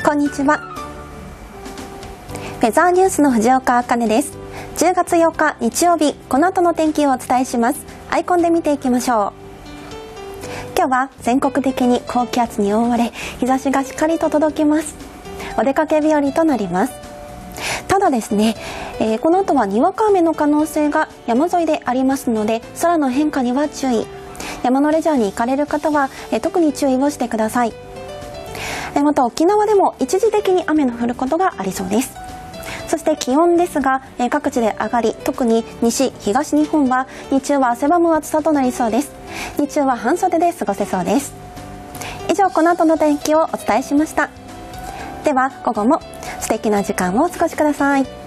こんにちは。フェザーニュースの藤岡茜です。10月8日日曜日、この後の天気をお伝えします。アイコンで見ていきましょう。今日は全国的に高気圧に覆われ、日差しがしっかりと届きます。お出かけ日和となります。ただですね、この後はにわか雨の可能性が山沿いでありますので、空の変化には注意。山のレジャーに行かれる方は特に注意をしてください。また沖縄でも一時的に雨の降ることがありそうです。そして気温ですが、各地で上がり、特に西、東日本は日中は汗ばむ暑さとなりそうです。日中は半袖で過ごせそうです。以上、この後の天気をお伝えしました。では午後も素敵な時間をお過ごしください。